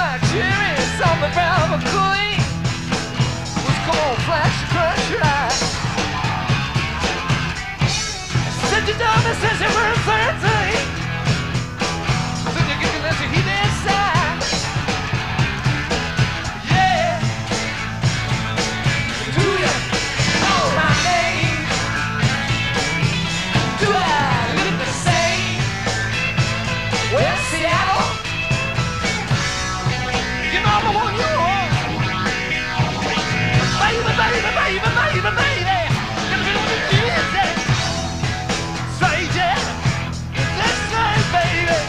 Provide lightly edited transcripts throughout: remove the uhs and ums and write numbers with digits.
like cherries on the brown of a queen. Was come on, flash, crush your eyes. Said your daughter says you were 13. Said you're giving us a heat inside. Yeah. Do you know my name? Do I look the same? Well, Seattle, you know the one you are. Baby, baby, baby, baby, baby. Give me what it is, eh? Say, yeah, let's say, baby.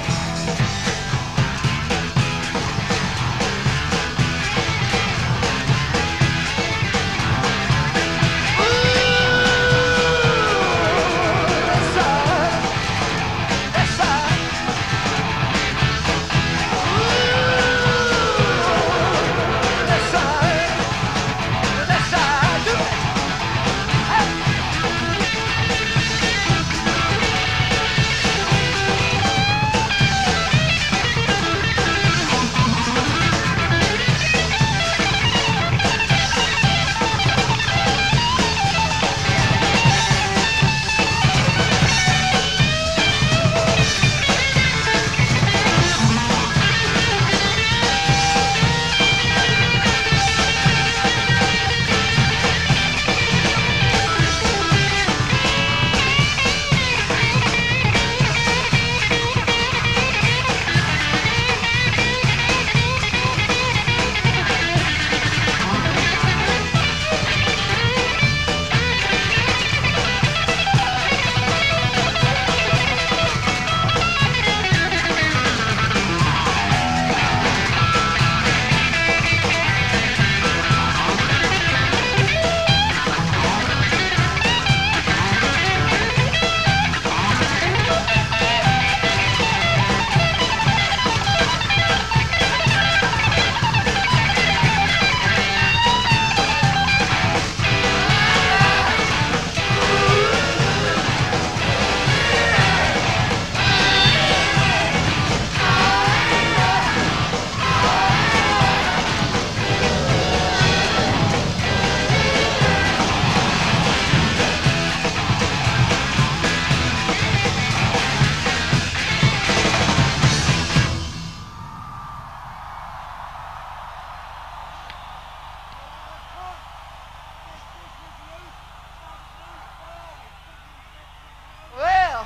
Well,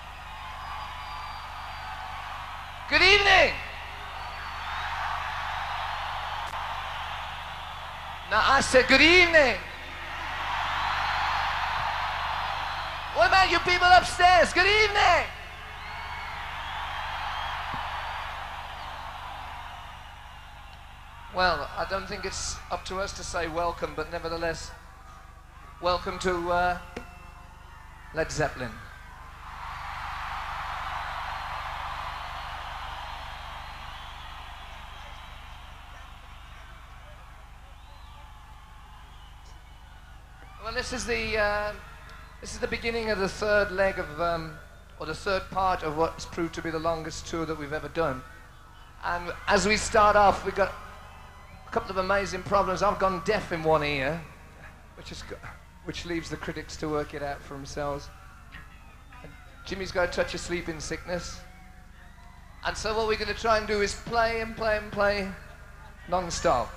good evening. Now I said good evening. What about you people upstairs? Good evening. Well, I don't think it's up to us to say welcome, but nevertheless, welcome to Led Zeppelin. Well, this is the beginning of the third leg of, or the third part of what's proved to be the longest tour that we've ever done. And as we start off, we've got a couple of amazing problems. I've gone deaf in one ear, which leaves the critics to work it out for themselves. And Jimmy's got a touch of sleeping sickness. And so what we're going to try and do is play and play and play non-stop.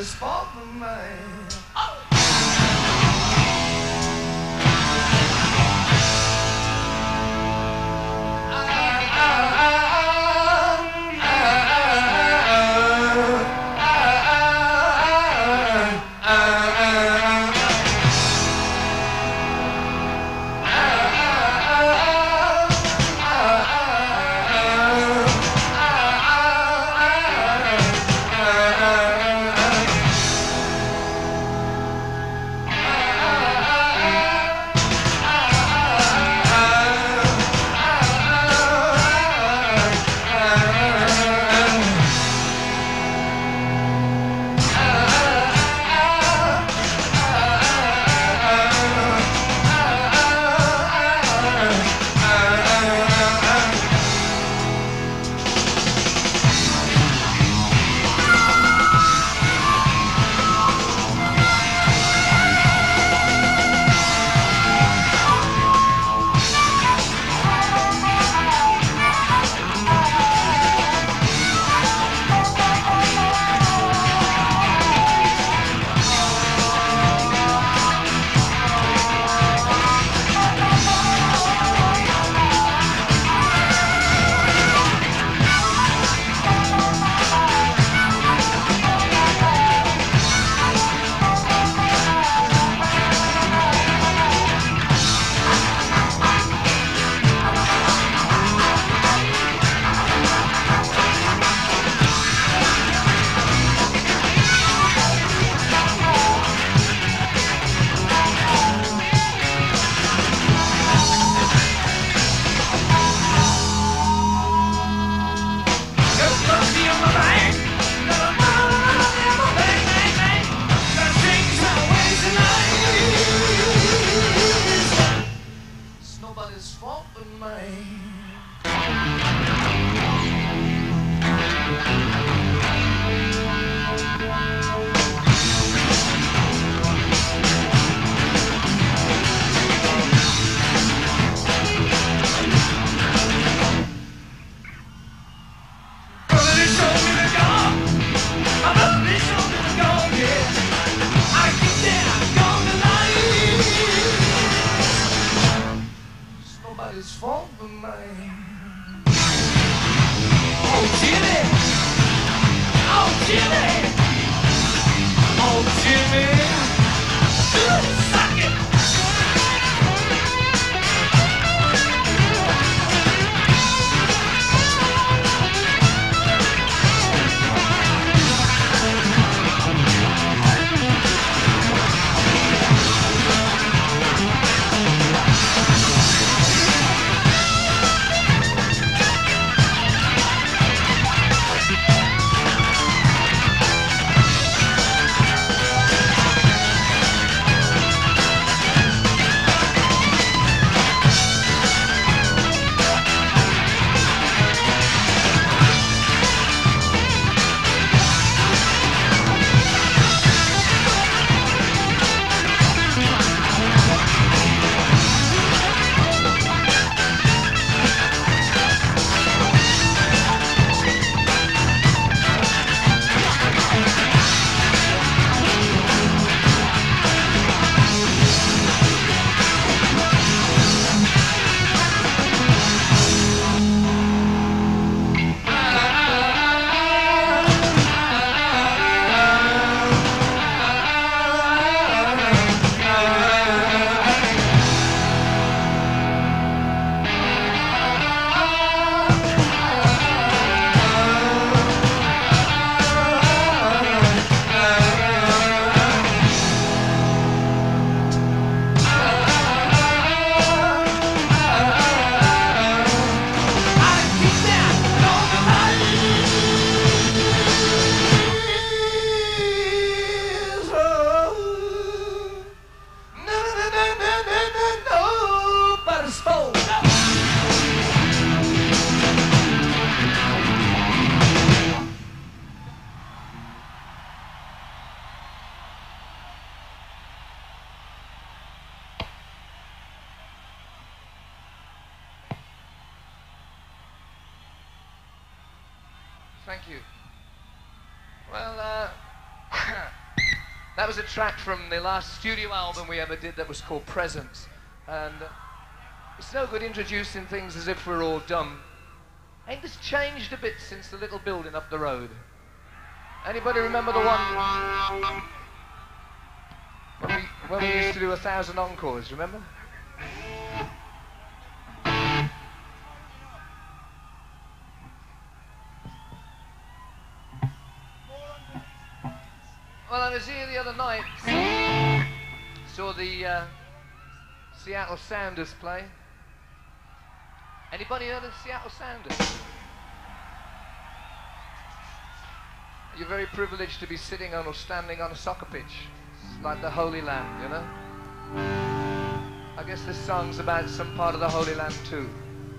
Somebody's fault but mine. Nobody's fault but mine. Nobody's fault but mine. Oh Jimmy, oh Jimmy, oh Jimmy, suck it. Thank you. Well, That was a track from the last studio album we ever did that was called Presents. And it's no good introducing things as if we're all dumb. Ain't this changed a bit since the little building up the road? Anybody remember the one when we used to do 1,000 encores, remember? Well, I was here the other night, saw the Seattle Sounders play. Anybody heard of Seattle Sounders? You're very privileged to be sitting on or standing on a soccer pitch. It's like the Holy Land, you know? I guess this song's about some part of the Holy Land too.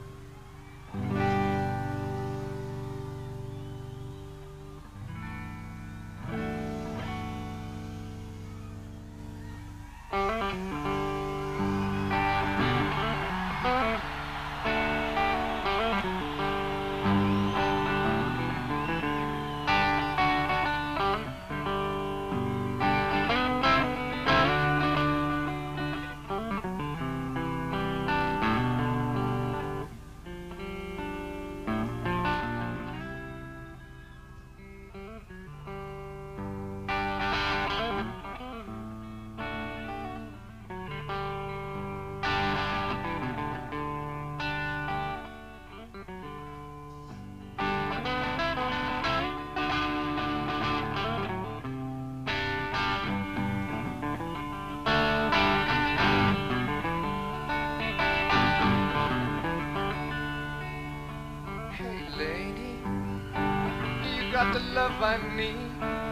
Got the love I need,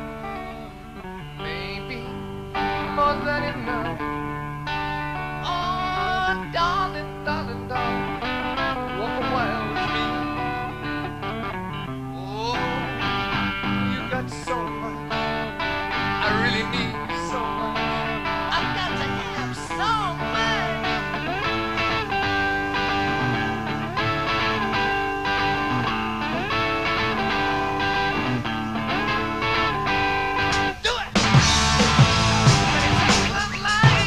maybe more than enough. Oh, darling, darling, darling, walk a while with me. Oh, you got so much, I really need so much. I've got to have so much. Love life.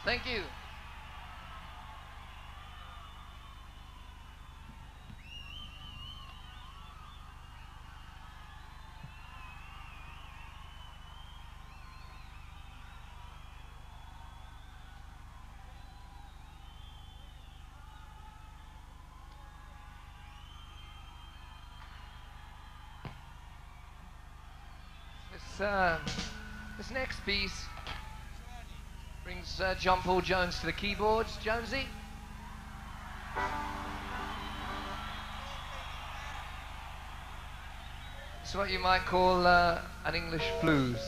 Thank you. This next piece brings John Paul Jones to the keyboards. Jonesy. It's what you might call an English blues.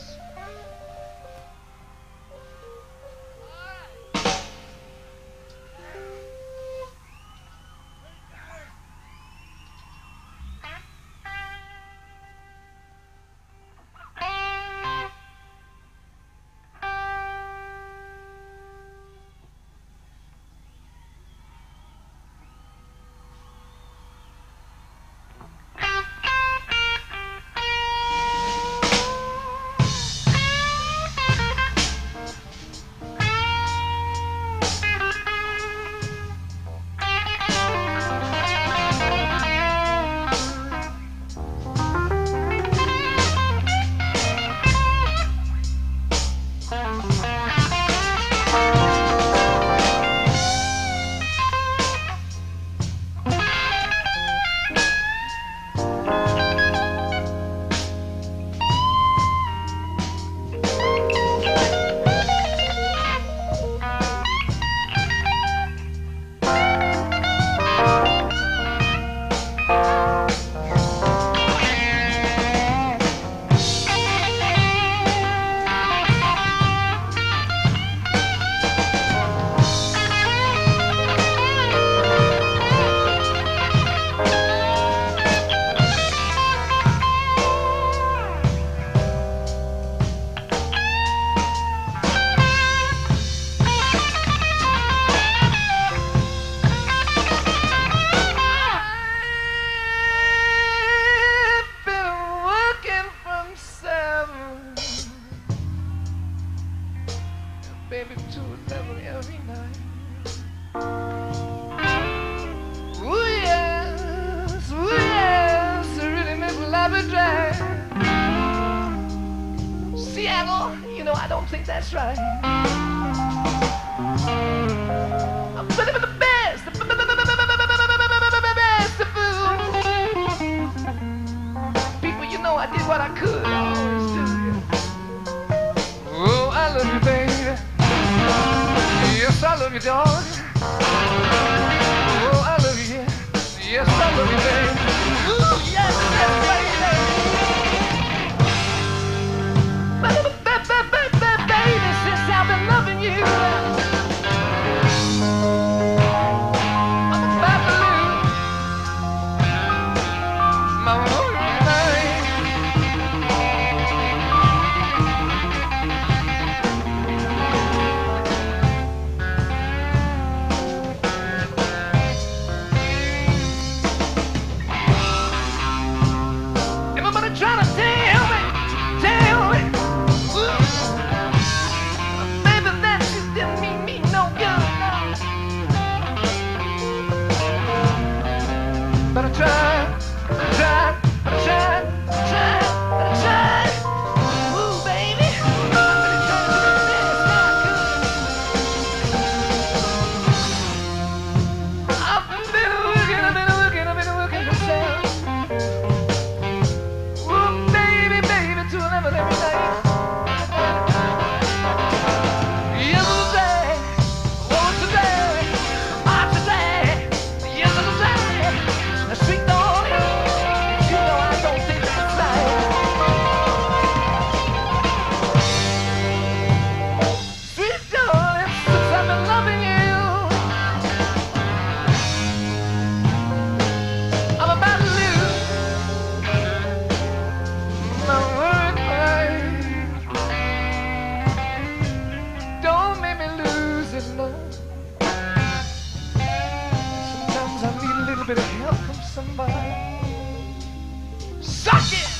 Baby, to 11 every night. Ooh yes, it really makes my life a drag. Seattle, you know I don't think that's right. I'm looking for the best, the best of food. People, you know I did what I could, I always do. Oh, I love you, baby. Yes, I love you, dog. Oh, I love you, yeah. Yes, I love you, baby. Ooh, yes, baby, since I've been loving you, I'm about to lose my mind. Trying to tell me, ooh, baby, that just didn't mean me no good, no. But I tried, ooh, baby, I'm really trying to do the best I could. I've been looking myself. Every night. Yesterday, oh today, today, yesterday, sweet darling, you know I don't think that's right. Sweet darling, since I've been loving you, I'm about to lose my world. Sometimes I need a little bit of help from somebody. Suck it!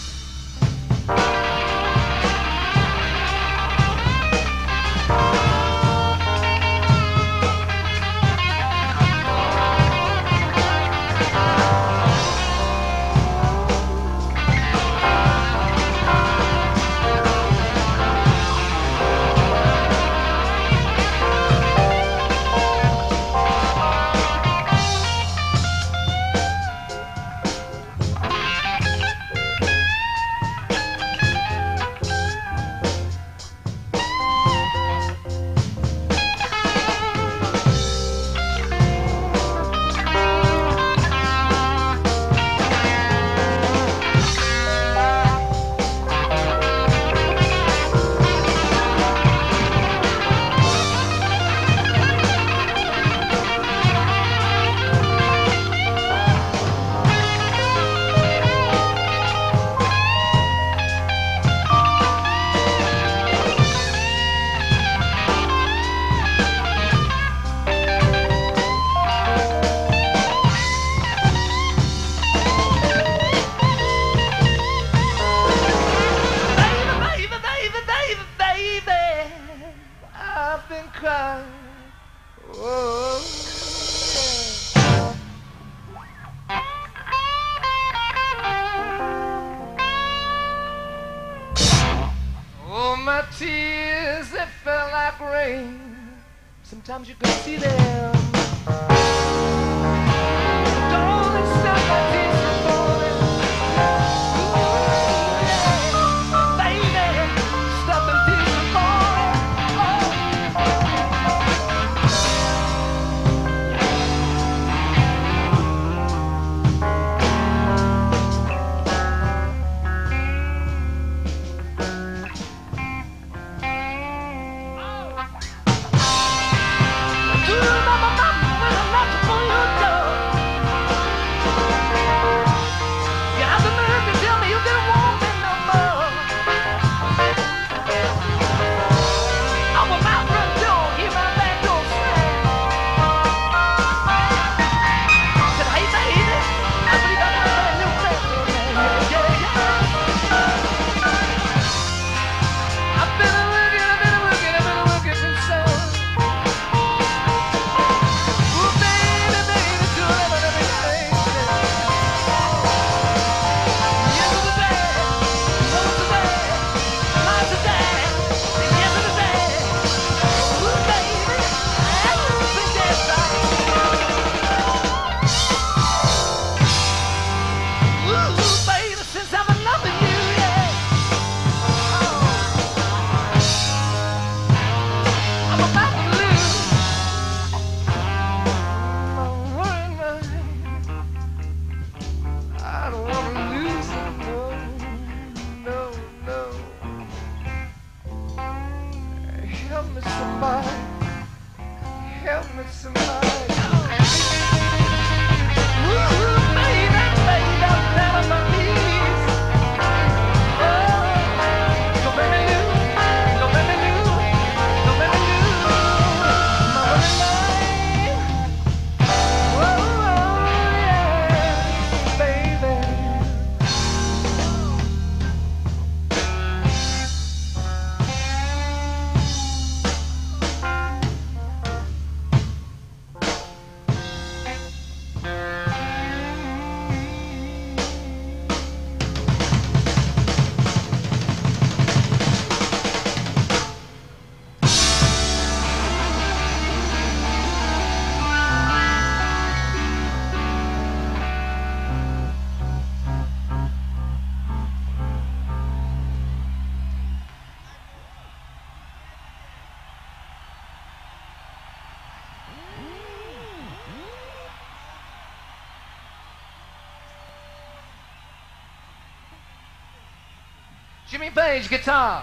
sometimes you can see them. Don't stop my tears from falling. Ooh, yeah. Baby, stop them tears from falling. Jimmy Page, guitar.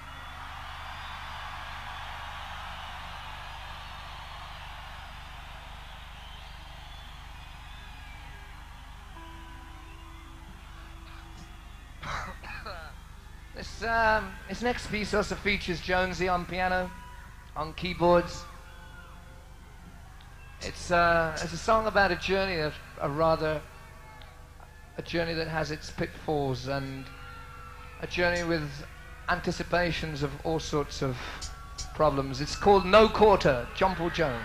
This next piece also features Jonesy on piano, on keyboards. It's a song about a journey a journey that has its pitfalls and a journey with anticipations of all sorts of problems. It's called No Quarter, John Paul Jones.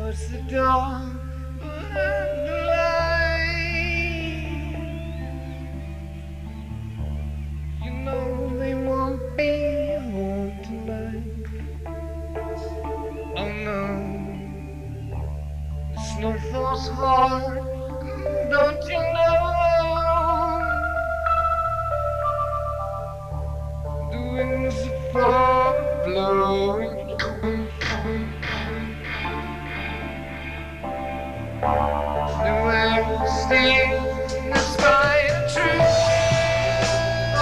towards the dawn and the light. You know they won't be home tonight. Oh no, the snow falls hard, don't you know? The winds are blowing. The wind stays in the sky and true. Oh,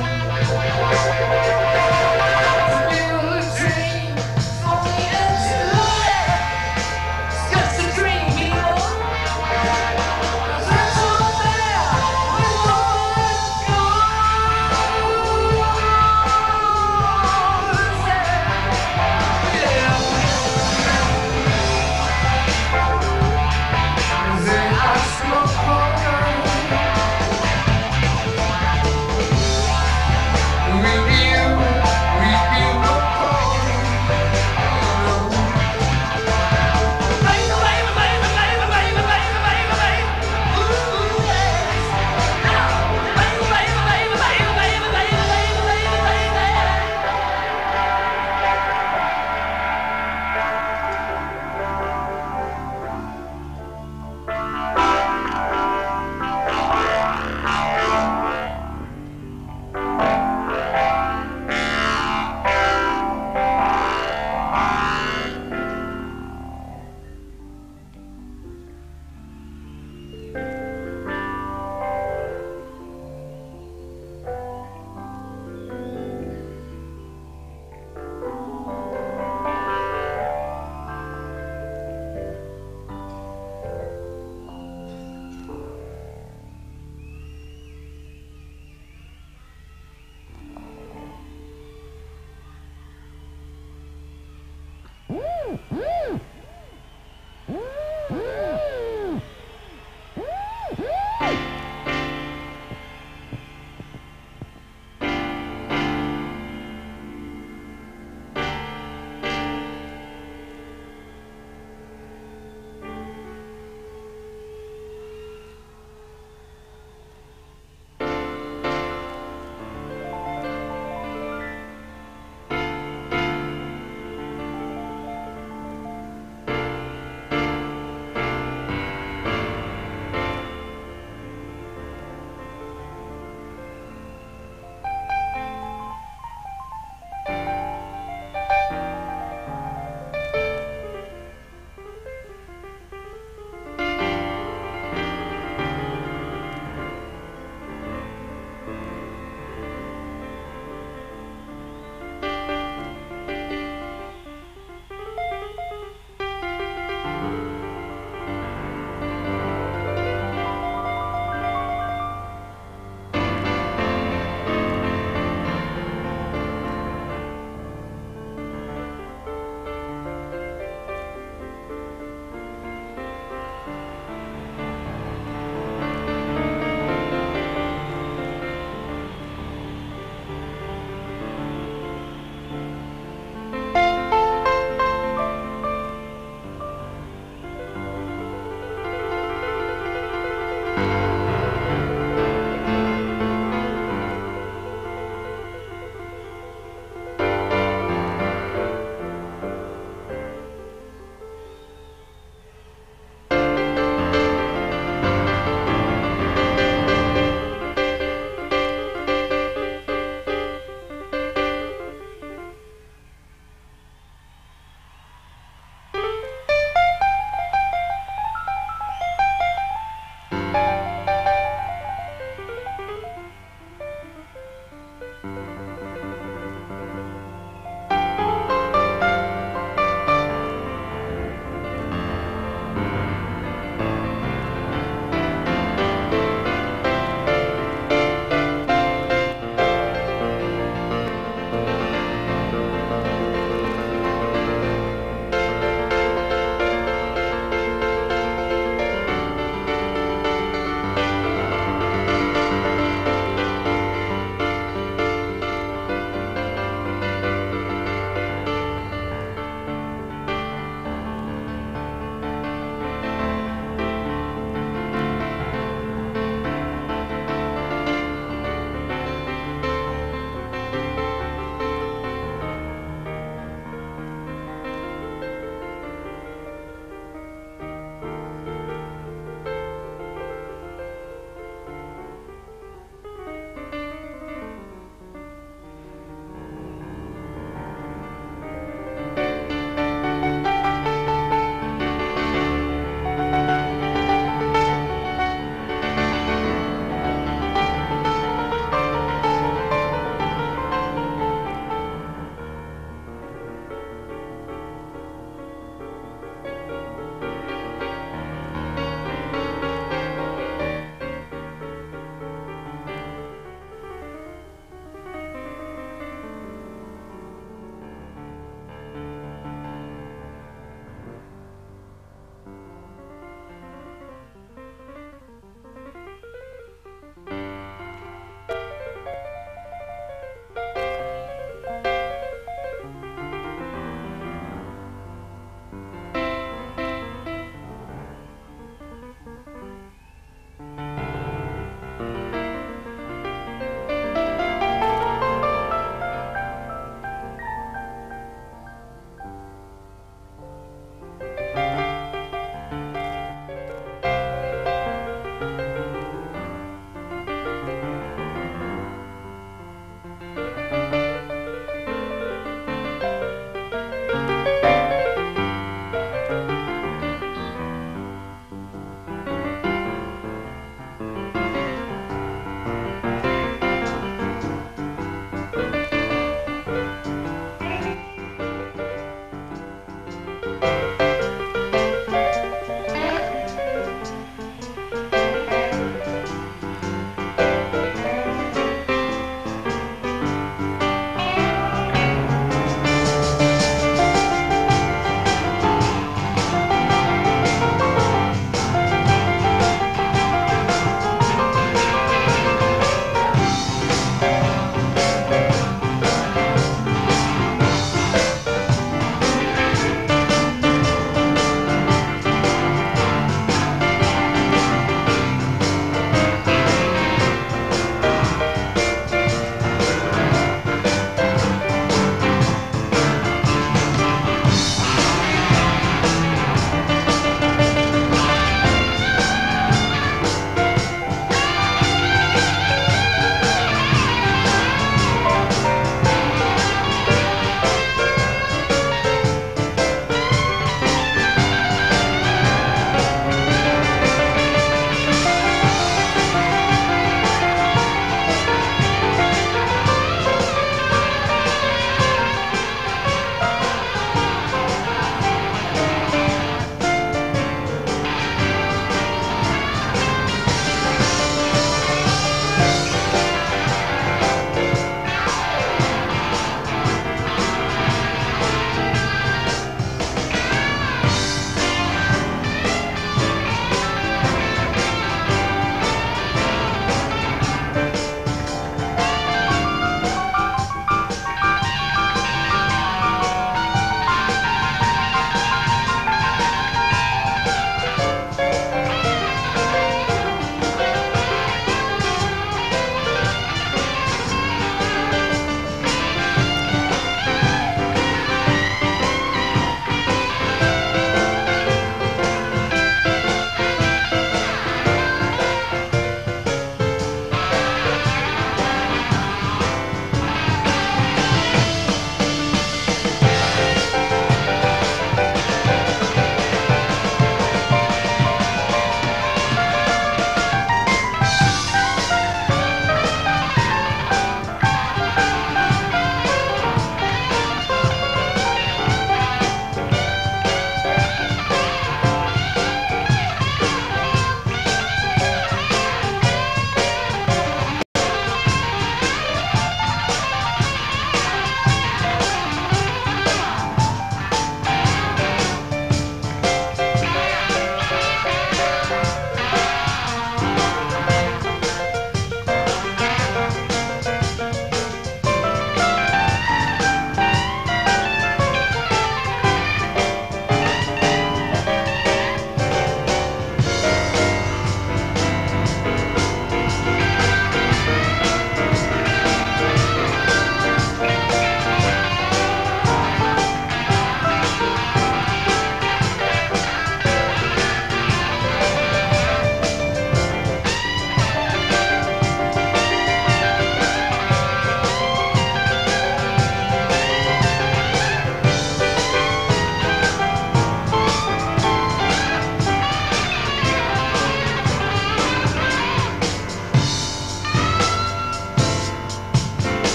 still a dream, only a dream. It's just a dream, you know.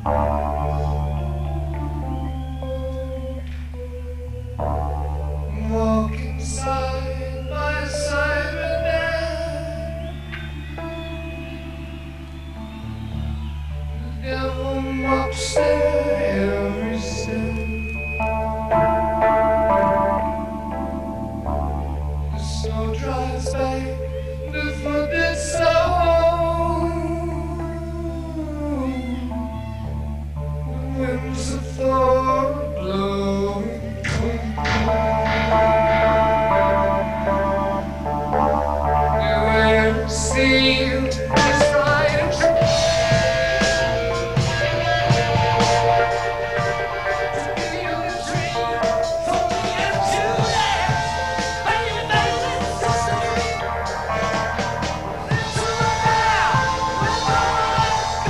Walking side by side with them. The devil mocks their every sin. The snow drives back the footed stone. The winds of Thor blowing. Seemed as right feel the dream for me and to last. Baby, baby, it's a dream. To now, when I'm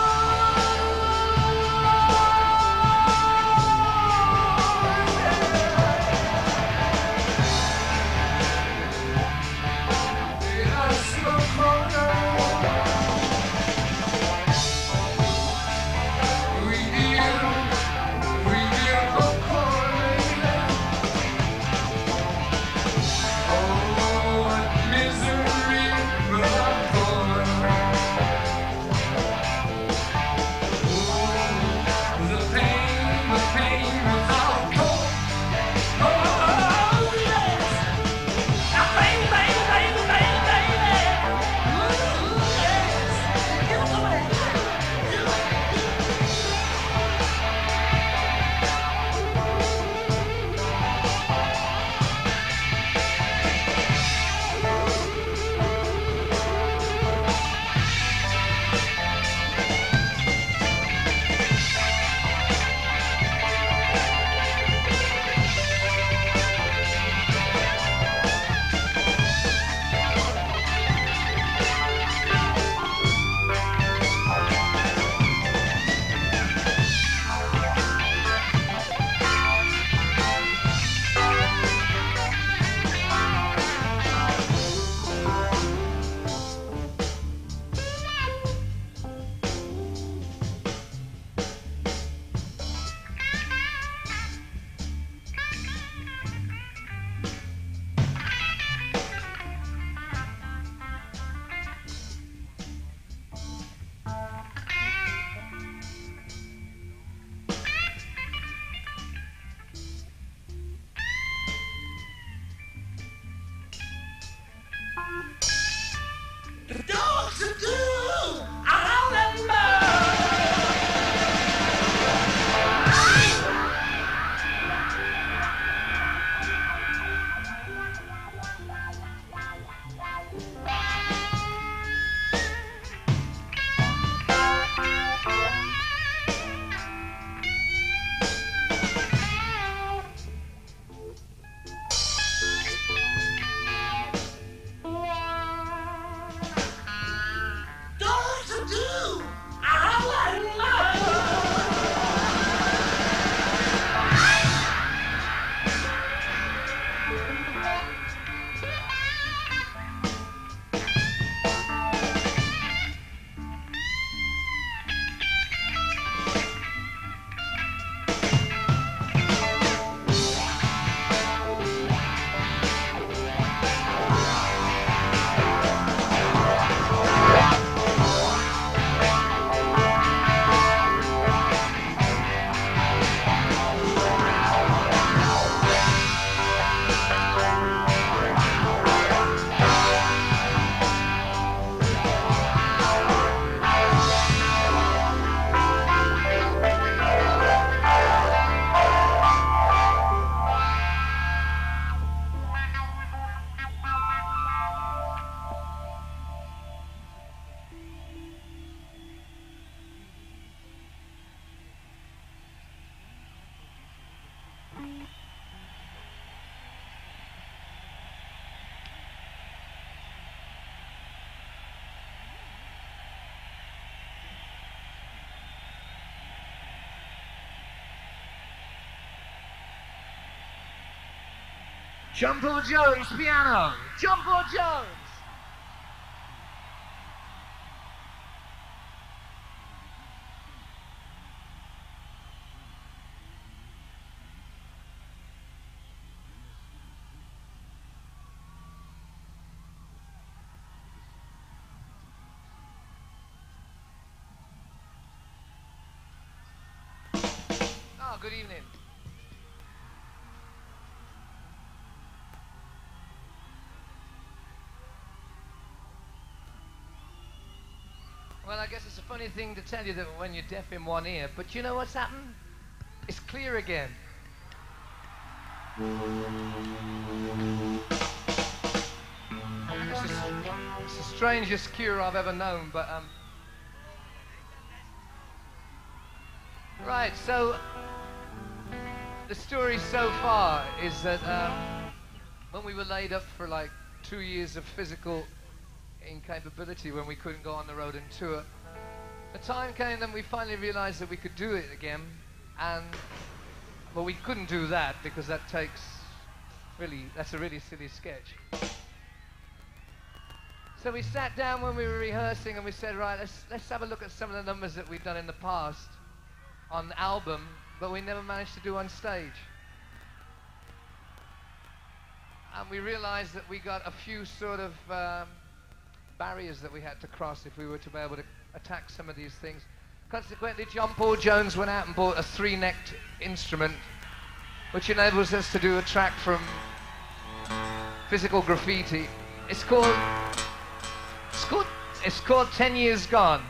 Jumbo Jones, piano. Jumbo Jones. good evening. Well, I guess it's a funny thing to tell you that when you're deaf in one ear, but you know what's happened? It's clear again. It's the strangest cure I've ever known, but right, so the story so far is that when we were laid up for like 2 years of physical incapability, when we couldn't go on the road and tour, the time came then we finally realized that we could do it again, and well, we couldn't do that because that's a really silly sketch. So we sat down when we were rehearsing and we said, right, let's have a look at some of the numbers that we've done in the past on the album, but we never managed to do on stage. And we realized that we got a few sort of barriers that we had to cross if we were to be able to attack some of these things. Consequently, John Paul Jones went out and bought a 3-necked instrument, which enables us to do a track from Physical Graffiti. It's called 10 Years Gone.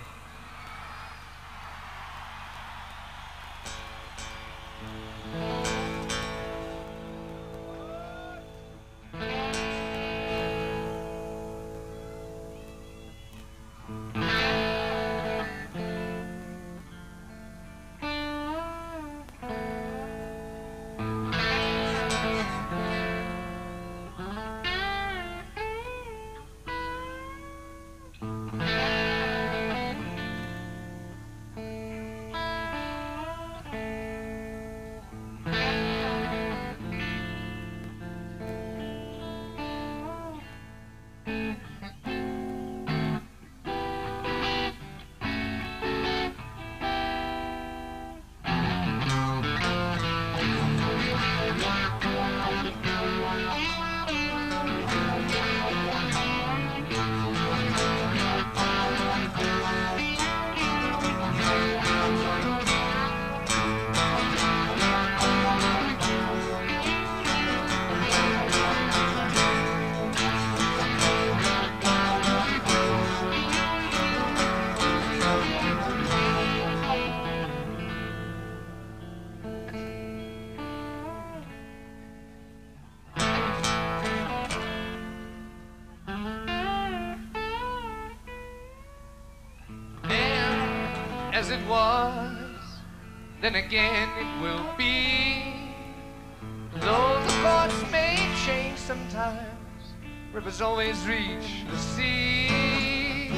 As it was, then again it will be. Though the course may change sometimes, rivers always reach the sea.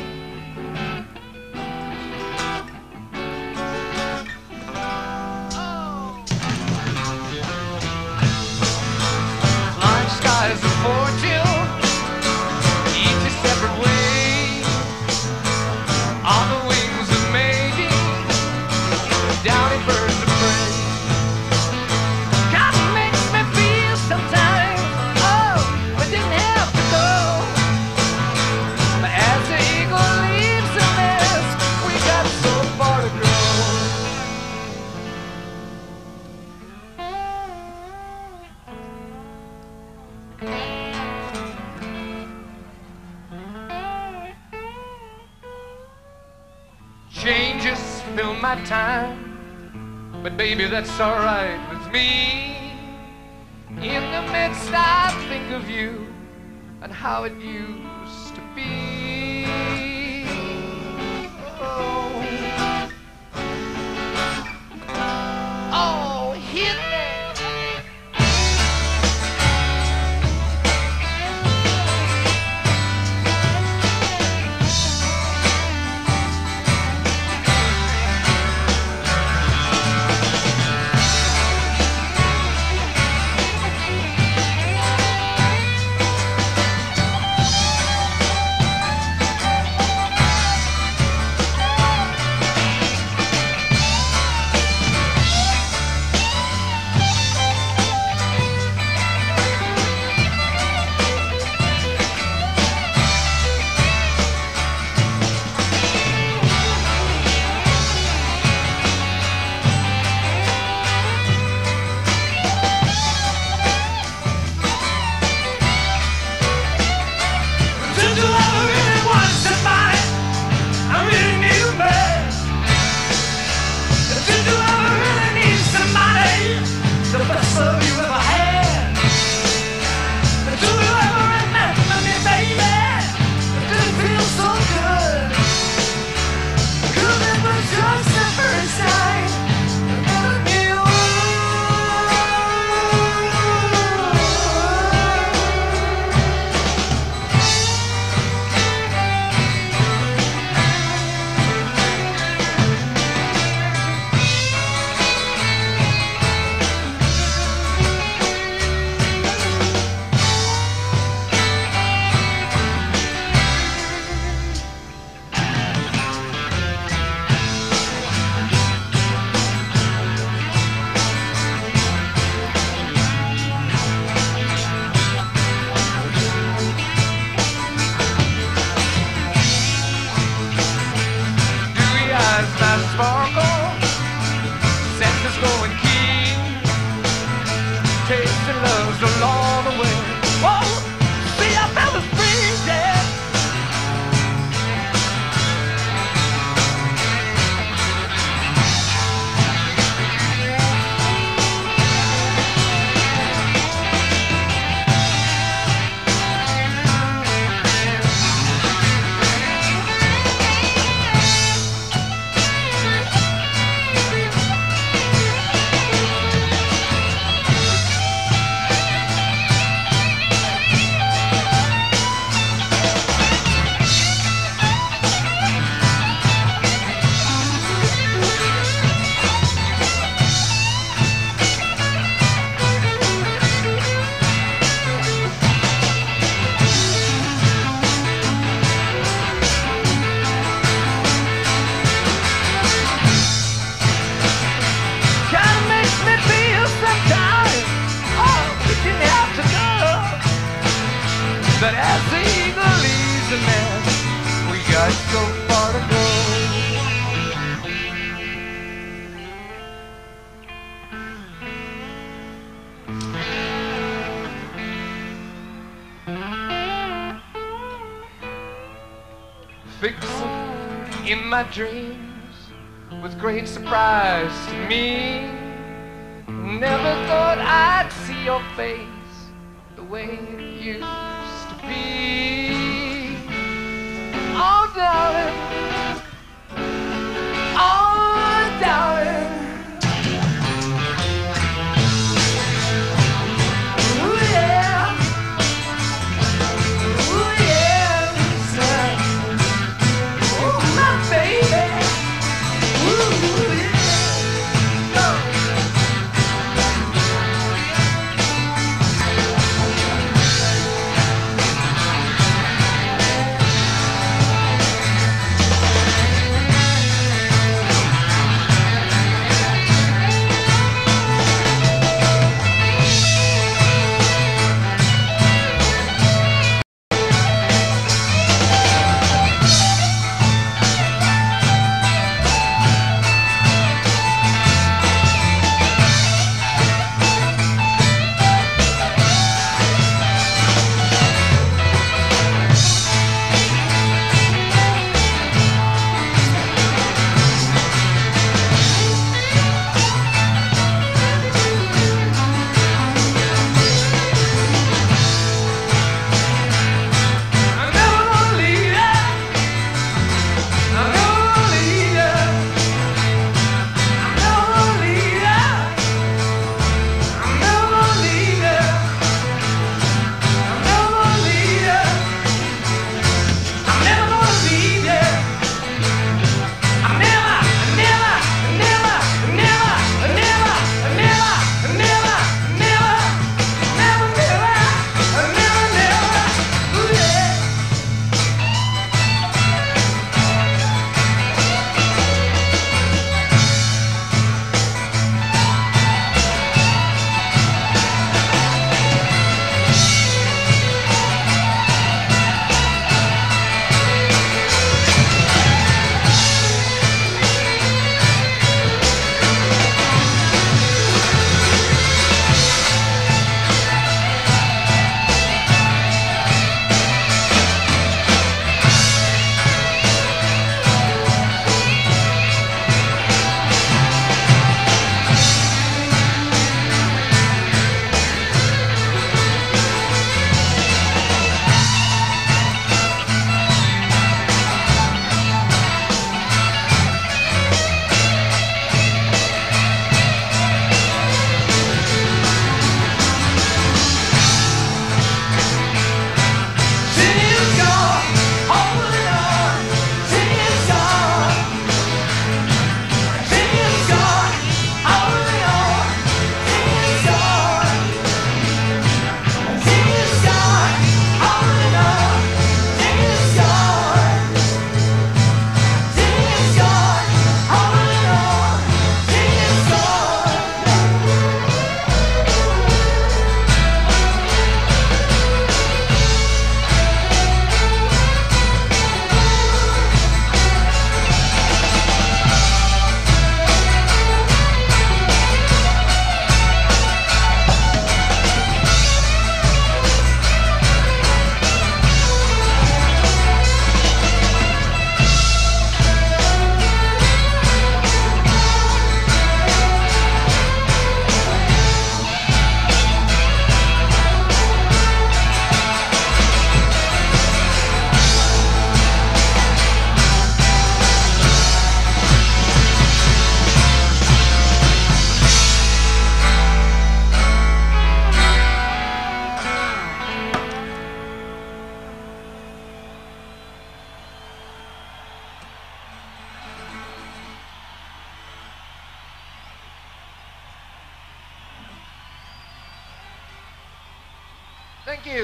Oh. Flying skies of fortune, each a separate way, on the wings of maybe, down in birds of prey. God makes me feel sometimes, oh, we didn't have to go. But as the eagle leaves the nest, we got so far to go. Changes fill my time, but baby, that's alright with me. In the midst I think of you and how it used to be. Oh, oh, hit me. But as the eagle leaves the nest, we got so far to go. Fixing in my dreams with great surprise to me. Never thought I'd see your face the way it used to be. Oh, darling. Oh, darling. Ooh, yeah. Ooh, yeah. Oh, my baby. Ooh, yeah. Thank you.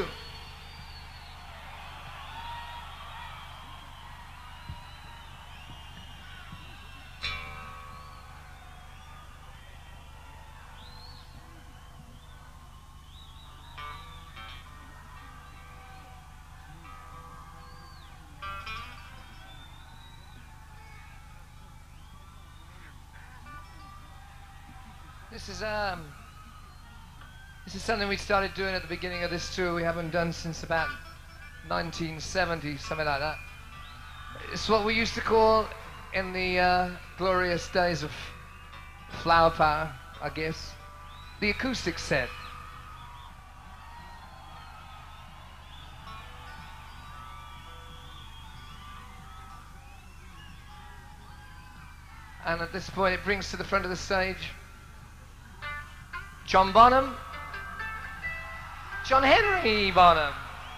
This is something we started doing at the beginning of this tour. We haven't done since about 1970, something like that. It's what we used to call in the glorious days of Flower Power, I guess, the acoustic set. And at this point it brings to the front of the stage John Bonham, John Henry Bonham.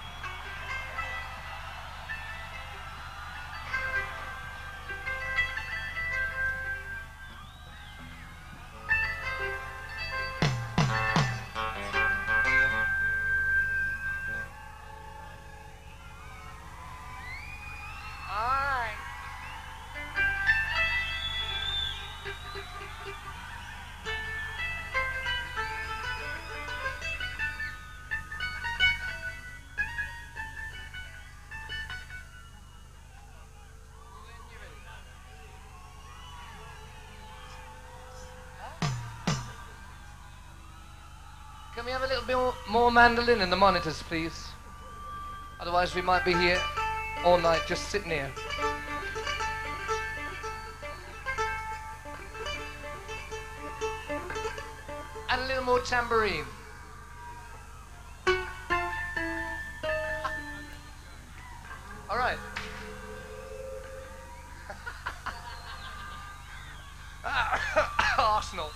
Can we have a little bit more mandolin in the monitors, please? Otherwise we might be here all night just sitting here. And a little more tambourine. All right. Arsenal.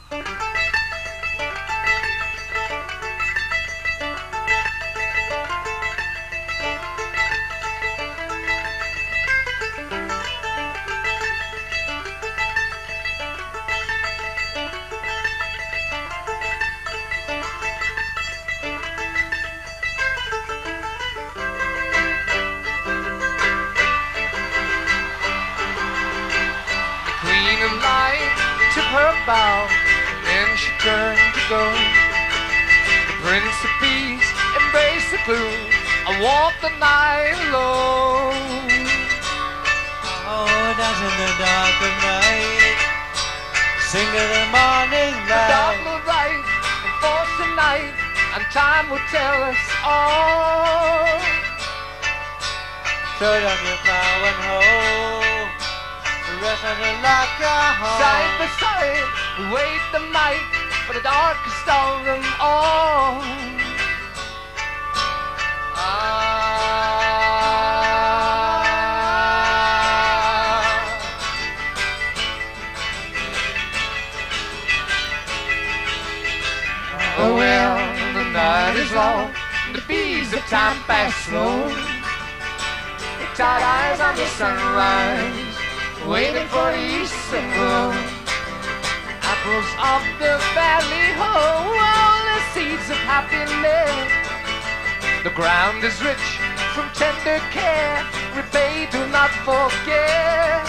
Took her bow, and then she turned to go. The Prince of Peace embraced the clue and walked the night alone. Oh, dance in the dark of night, sing to the morning light. The dark will rise and force the night, and time will tell us all. Throw down your plow and hoe, rest on the alcohol. Side by side, we wait the night for the darkest of them all. Oh well, the night is long, the bees of time pass slow. The tired eyes on the sunrise, waiting for the eastern glow. Apples of the valley, oh, all the seeds of happiness. The ground is rich from tender care, repay, do not forget.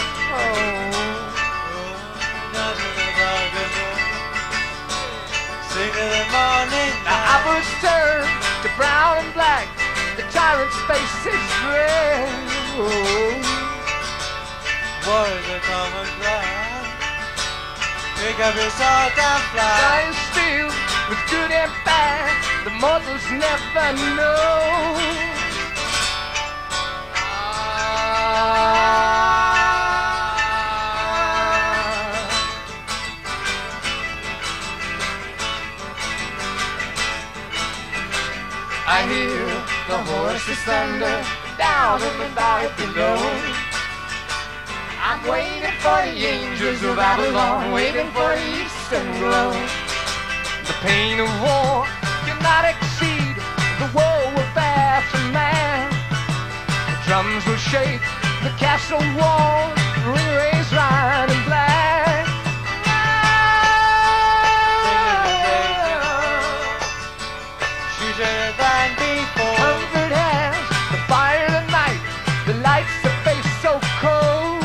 Sing to the morning The apples turn to brown and black, the tyrant's face is red. War is a common ground. Pick up your salt and fly. Lying still with good and bad, the mortals never know. I hear the horses thunder down in the valley below. I'm waiting for the angels of Babylon, waiting for the eastern glow. The pain of war cannot exceed the woe will bear for man. The drums will shake the castle walls, ring rays red and black. She's better than before. Comfort hands, the fire of the night, the lights that face so cold.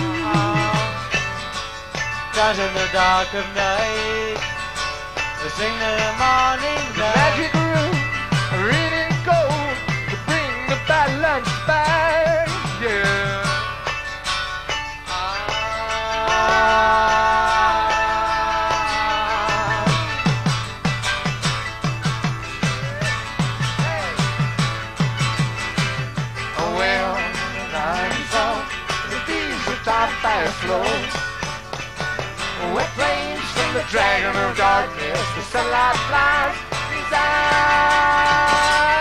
Dance in the dark of night, sing to the morning light. Magic room, reading gold to bring the balance back. Yeah. am the dragon of darkness. The sunlight flies his eyes.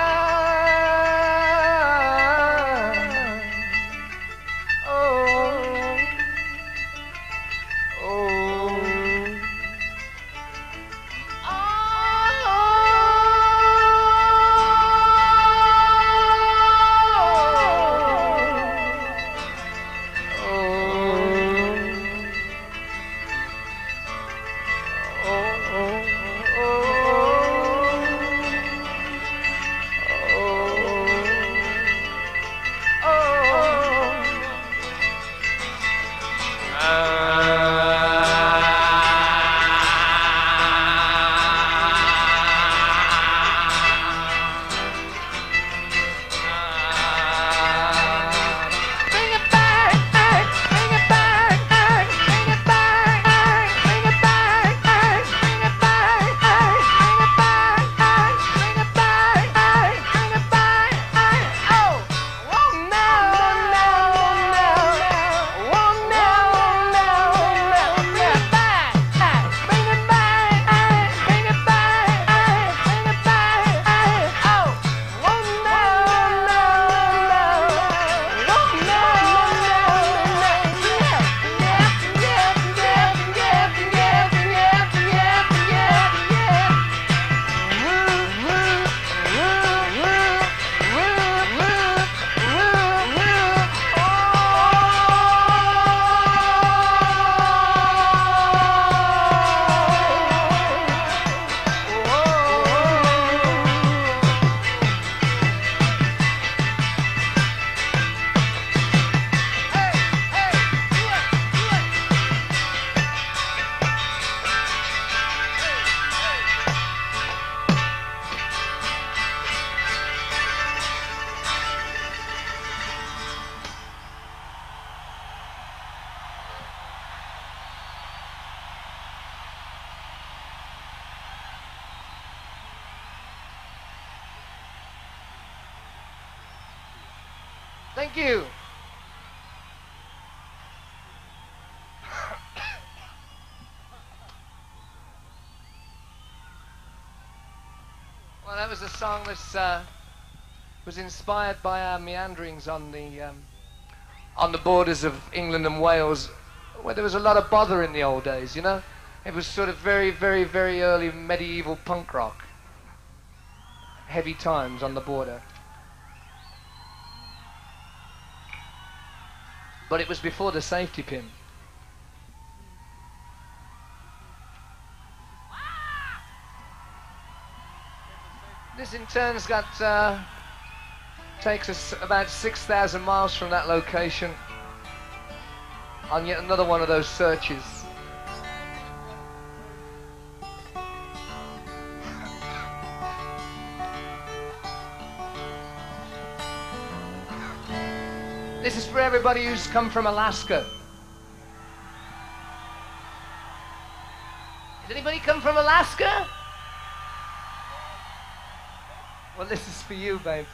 Thank you. Well, that was a song that was inspired by our meanderings on the borders of England and Wales, where there was a lot of bother in the old days, you know? It was sort of very, very, very early medieval punk rock. Heavy times on the border. But it was before the safety pin. This in turn's got takes us about 6,000 miles from that location on yet another one of those searches. This is for everybody who's come from Alaska. Has anybody come from Alaska? Well, this is for you, babe.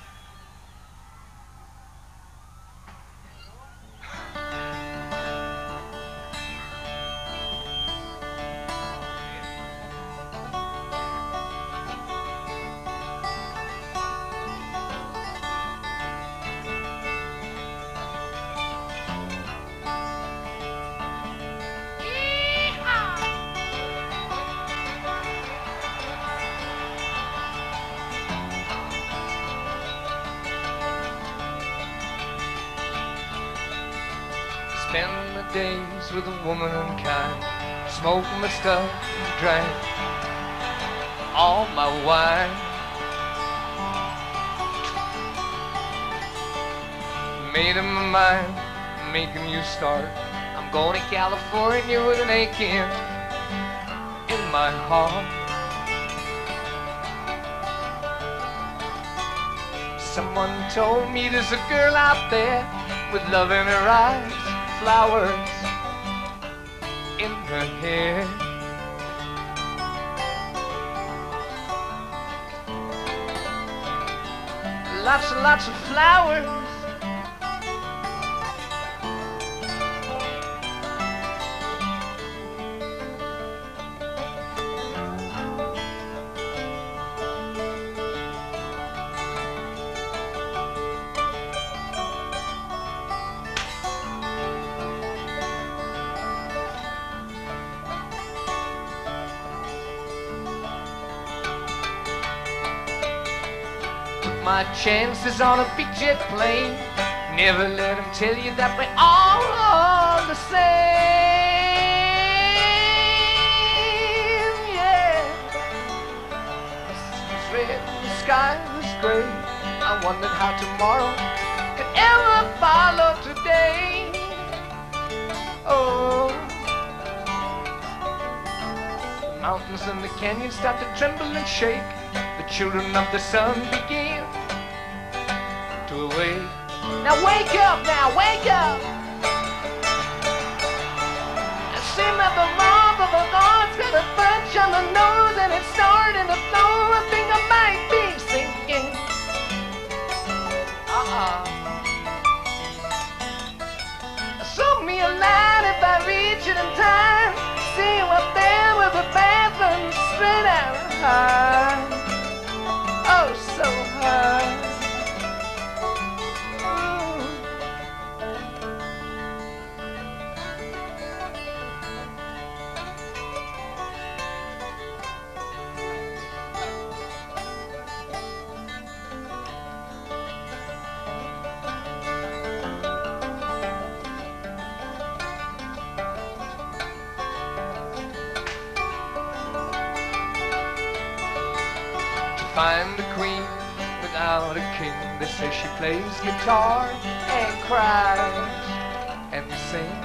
Spend the days with a womankind, smoke my stuff and drink all my wine. Made up my mind, make a new start. I'm going to California with an aching in my heart. Someone told me there's a girl out there with love in her eyes, flowers in her hair. Lots and lots of flowers. my chances on a big jet plane. Never let them tell you that we're all the same. Yeah. The sea was red, the sky was gray. I wondered how tomorrow could ever follow today. Oh, the mountains and the canyons start to tremble and shake. The children of the sun begin to awake. Now wake up, wake up. I see that the mob of the gods got a bunch on the nose and it's starting to flow. I think I might be sinking. Soak me alive if I reach it in time. See you up there with the bathroom straight out high. Oh, so high. Find a queen without a king. They say she plays guitar and cries and sings.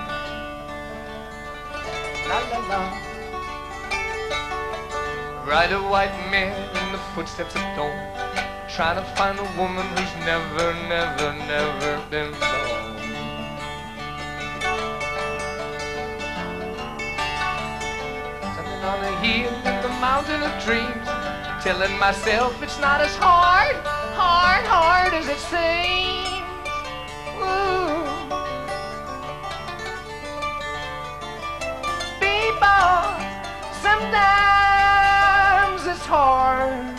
La la la. Ride a white mare in the footsteps of dawn, trying to find a woman who's never, never, never been born. Something on the hill in the mountain of dreams, telling myself it's not as hard as it seems. Ooh. People, sometimes it's hard.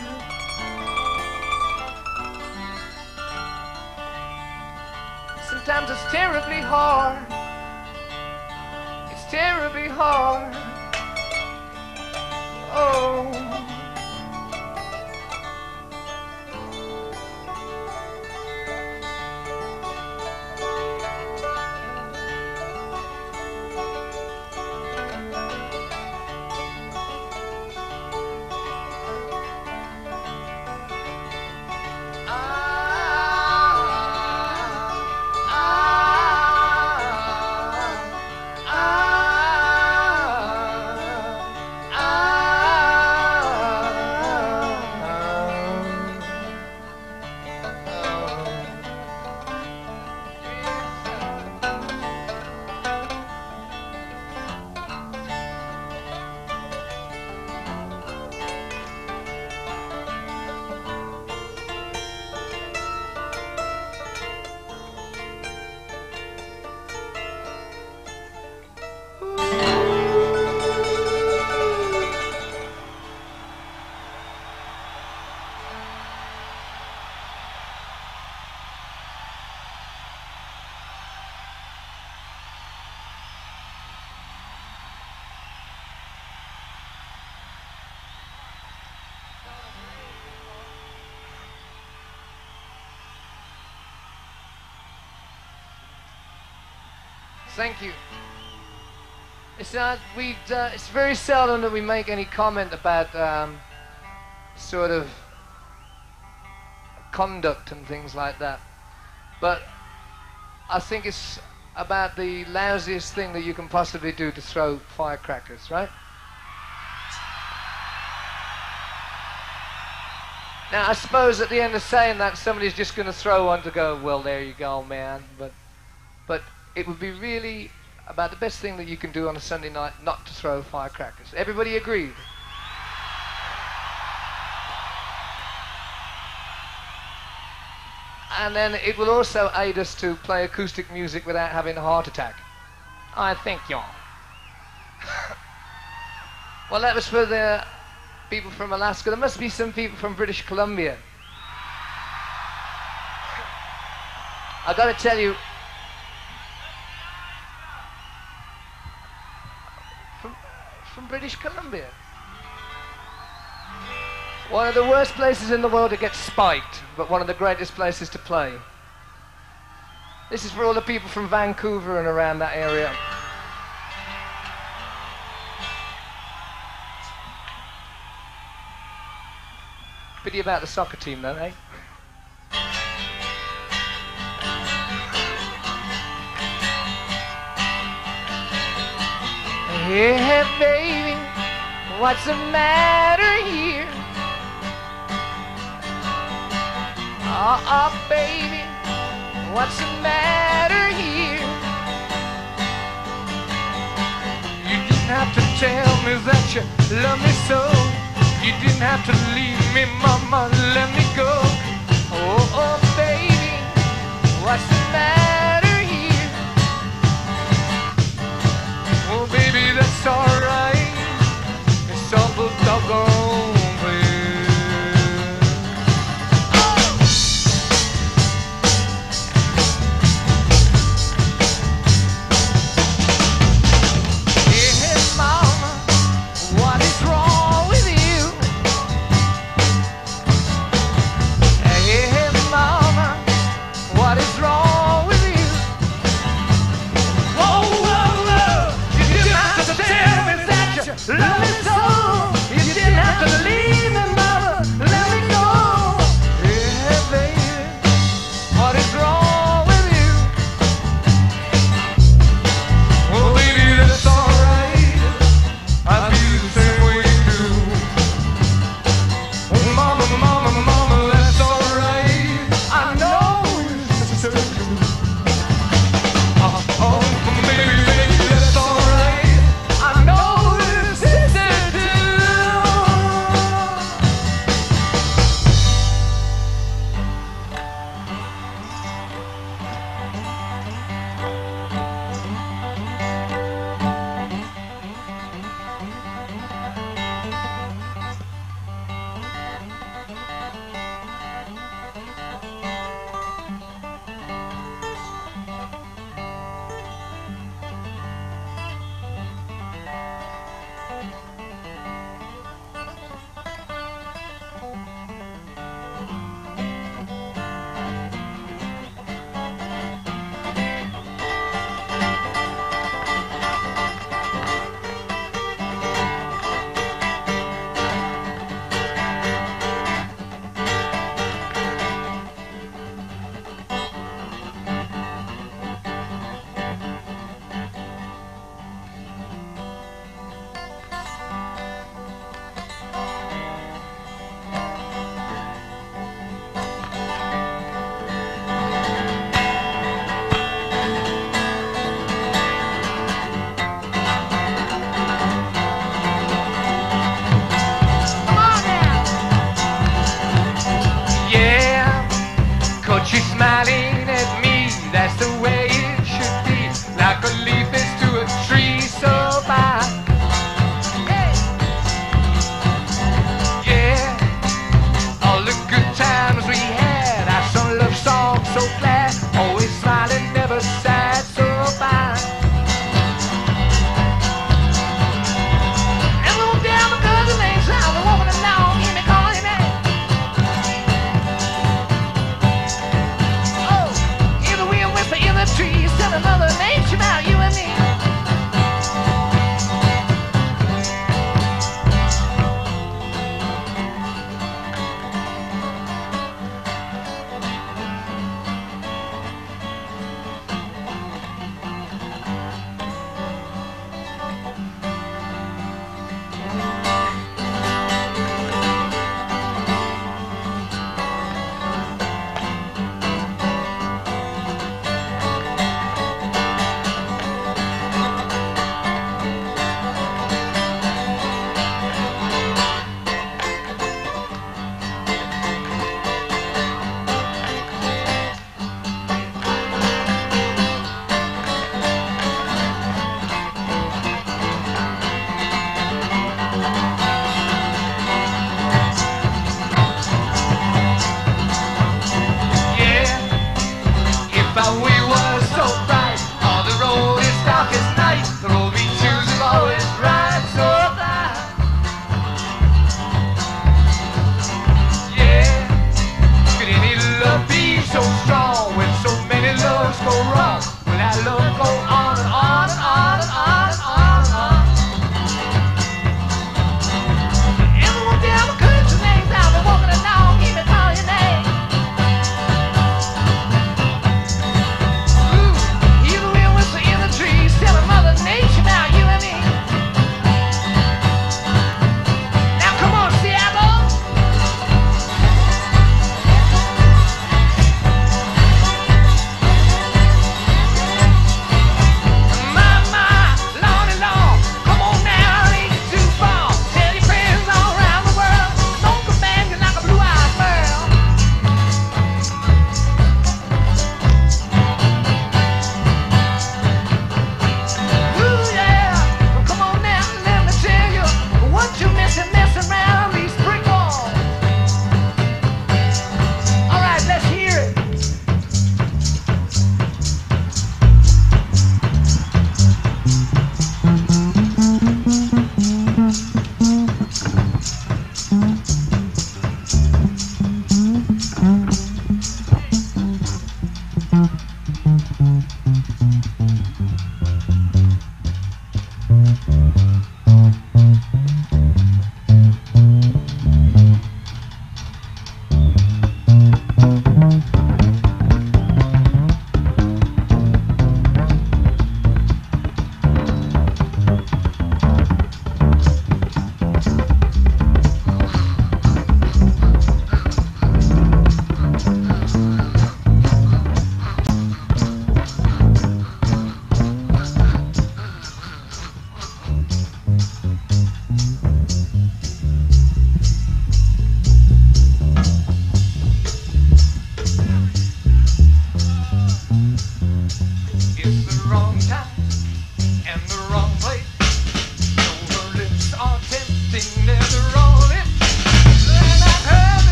Sometimes it's terribly hard. It's terribly hard. Oh. Thank you. It's very seldom that we make any comment about sort of conduct and things like that. But I think it's about the lousiest thing that you can possibly do to throw firecrackers, right? Now, I suppose at the end of saying that, somebody's just going to throw one to go, well, there you go, man. But it would be really about the best thing that you can do on a Sunday night not to throw firecrackers. Everybody agreed? And then it will also aid us to play acoustic music without having a heart attack. I think, y'all. Well, that was for the people from Alaska. There must be some people from British Columbia. I gotta tell you, from British Columbia. One of the worst places in the world to get spiked, but one of the greatest places to play. This is for all the people from Vancouver and around that area. Pity about the soccer team though, eh? Hey, baby, what's the matter here? Baby, what's the matter here? You didn't have to tell me that you love me so. You didn't have to leave me, mama, let me go. Oh, baby, what's the matter here? Oh, baby, that's alright. It's awful doggone clear. What is wrong with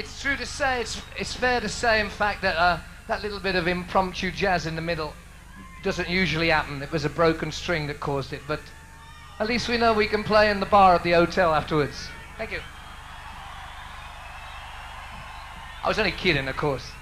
It's true to say, it's fair to say, in fact, that that little bit of impromptu jazz in the middle doesn't usually happen. It was a broken string that caused it, but at least we know we can play in the bar at the hotel afterwards. Thank you. I was only kidding, of course.